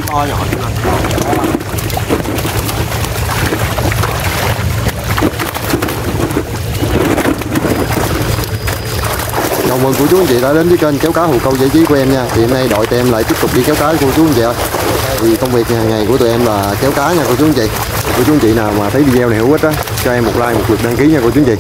to nhỏ như là chào mừng cô chú anh chị đã đến với kênh kéo cá Hồ Câu giải trí của em nha. Thì hôm nay đội tụi em lại tiếp tục đi kéo cá với cô chú anh chị ạ. Thì công việc hàng ngày của tụi em là kéo cá nha cô chú anh chị. Cô chú anh chị nào mà thấy video này hữu ích á, cho em một like, một lượt đăng ký nha cô chú anh chị.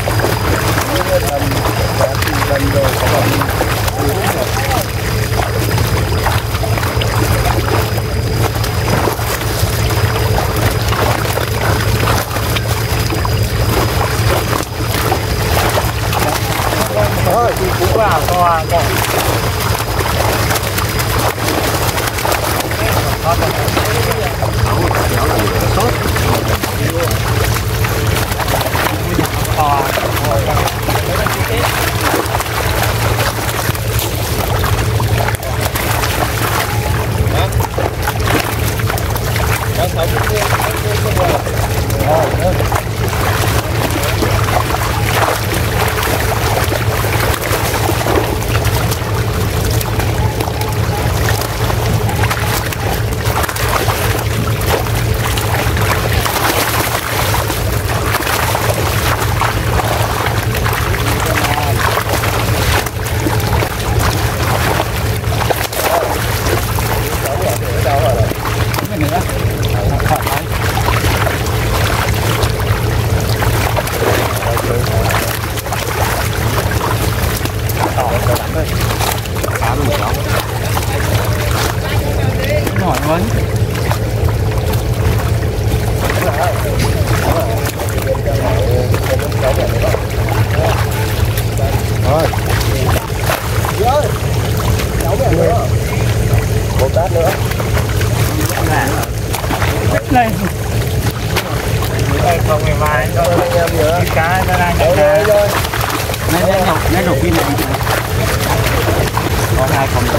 cũng vào to còn lên không ngày mai cho anh em nữa cá nó đang lấy đầu pin này có hai phòng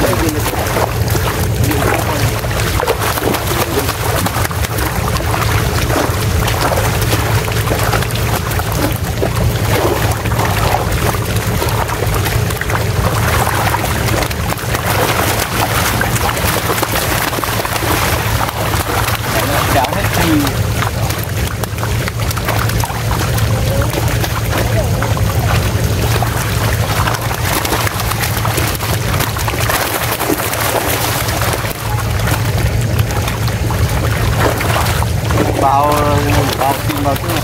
vào tìm vào cái này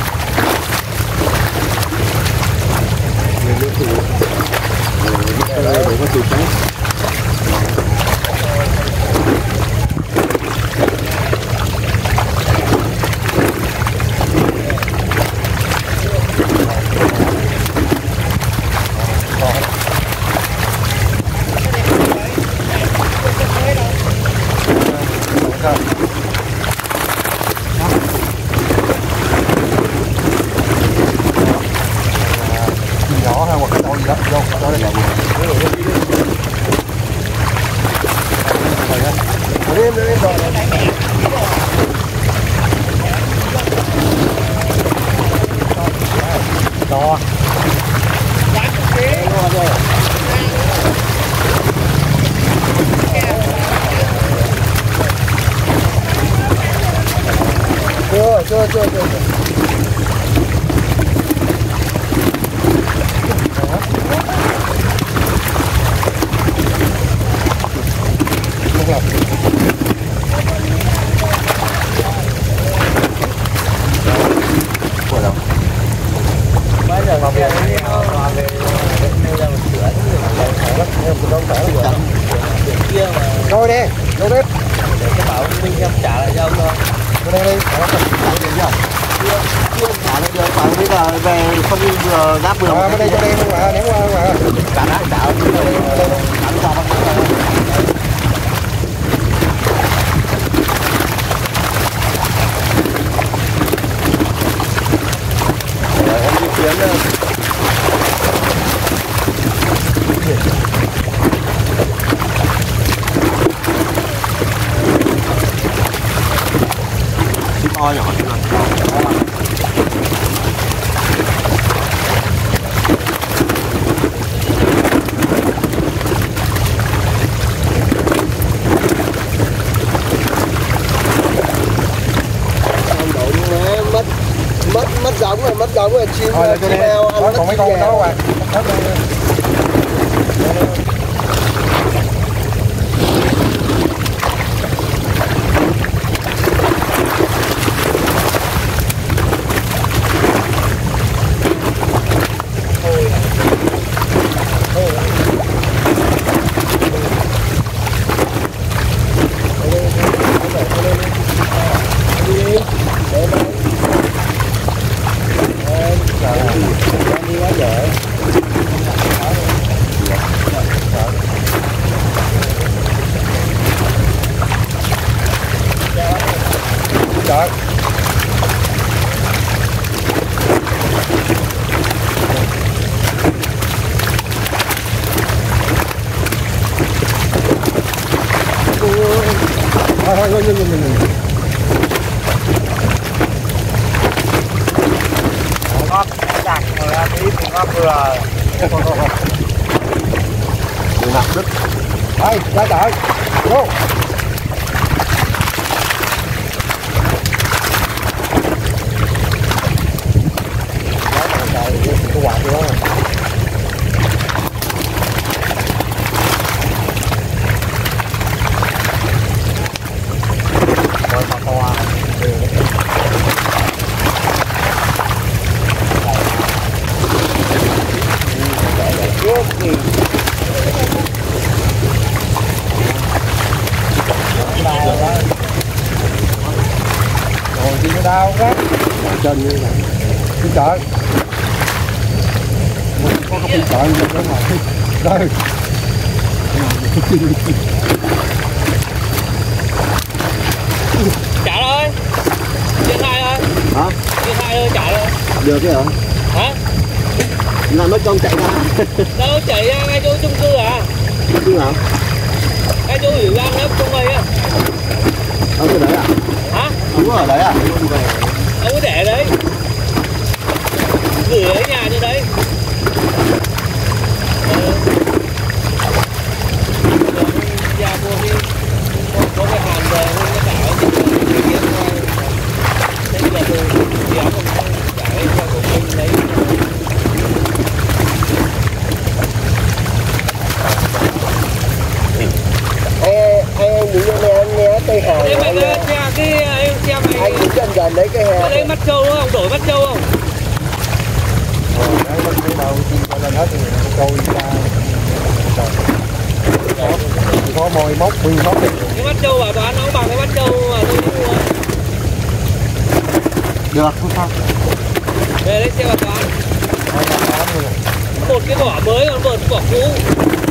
để có từ sáng to chưa rồi đi, đâu biết cái bảo Minh em trả lại cho ông thôi. Đây đây, nó cần trả tiền chưa? Chưa trả lại được, phải bây giờ về không đi vừa giáp vừa. Bên đây cho đây không mà, nếu mà trả đã trả rồi em đi chuyến to nhỏ như là giống là chim chim heo ăn còn mấy con đó bạn. Trời. Thôi ngưng. Ngót chặt rồi ra tí thì ngót vừa. Đường ngập đứt. Đây, ra trời. Vô. Cái quạt đó. Rồi mà khoa. Trước thì Rồi gì nó đau quá. Trên như vậy. Đi chợ. Có cái chợ gì đó mà. Đây. Trả thôi. Điện thoại thôi. Hả? Điện thoại thôi, trả thôi. Được cái hả? Hả? Là mấy con chạy ra. Đâu chạy ra ngay chỗ chung cư à? Chứ hả? Ngay chỗ ủy ban lớp trong đây á. Ở cái đấy à? Hả? Đúng ở đấy à? Ông cứ để đấy. Gửi ở nhà cho đấy. Ra mua có cái hàn về nó bảo thì kiếm thôi. Thế là tôi kéo không trả lên cho của mình lấy. anh đứng bên này anh né cây hàng. Thế mày xem mày. Anh đứng gần đấy cây hàng. Ở đây mắt trâu đúng không? Đổi mắt trâu không? Đấy, cái đầu chim lên hết thì trôi ra. Có mồi móc, nguyên móc đi. Cái mắt trâu bảo toán nó bằng cái mắt trâu mà tôi đi mua. Được, không sao. Về đấy xem bảo toán. Một cái vỏ mới còn một cái vỏ cũ.